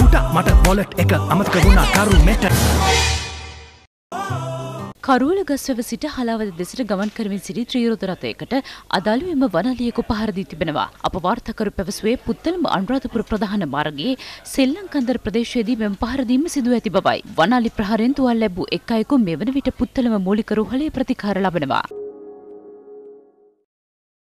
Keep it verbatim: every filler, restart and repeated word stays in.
පුටා මට වොලට් එක අමතක වුණා කරුමෙට. කරුවල ගස්වැව සිට හලාවත දෙසට ගමන් කරමින් සිටි ත්‍රිරෝද රථයකට අදාළව එම වනලියෙකු පහර දී තිබෙනවා. අප වාර්තාකරු පැවසුවේ පුත්තලම අනුරාධපුර ප්‍රධාන මාර්ගයේ සෙල්ලංකන්දර ප්‍රදේශයේදී මෙම පහර දීම සිදු ඇති බවයි. වනාලි ප්‍රහාරයෙන් තුවාල ලැබූ එක් අයෙකු මෙවන විට පුත්තලම මූලික රෝහලේ ප්‍රතිකාර ලබනවා.